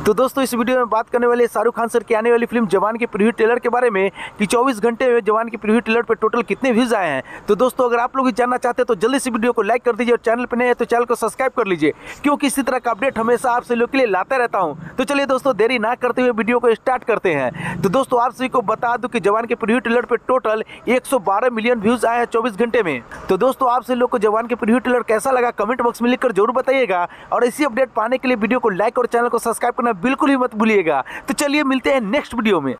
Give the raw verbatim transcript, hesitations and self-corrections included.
तो दोस्तों इस वीडियो में बात करने वाले शाहरुख खान सर की आने वाली फिल्म जवान के प्रीव्यू ट्रेलर के बारे में कि चौबीस घंटे में जवान के प्रीव्यू ट्रेलर पर टोटल कितने व्यूज आए हैं। तो दोस्तों अगर आप लोग भी जानना चाहते हैं तो जल्दी से वीडियो को लाइक कर दीजिए और चैनल पर नए हैं तो चैनल को सब्सक्राइब कर लीजिए, क्योंकि इसी तरह का अपडेट हमेशा आप सभी लोग के लिए लाता रहता हूँ। तो चलिए दोस्तों देरी ना करते हुए वीडियो को स्टार्ट करते हैं। तो दोस्तों आप सभी को बता दूं कि जवान के प्रीव्यू ट्रेलर पर टोटल एक सौ बारह मिलियन व्यूज आए हैं चौबीस घंटे में। तो दोस्तों आप सभी लोग को जवान के प्रीव्यू ट्रेलर कैसा लगा कमेंट बॉक्स में लिखकर जरूर बताइएगा, और इसी अपडेट पाने के लिए वीडियो को लाइक और चैनल को सब्सक्राइब करना बिल्कुल ही मत भूलिएगा। तो चलिए मिलते हैं नेक्स्ट वीडियो में।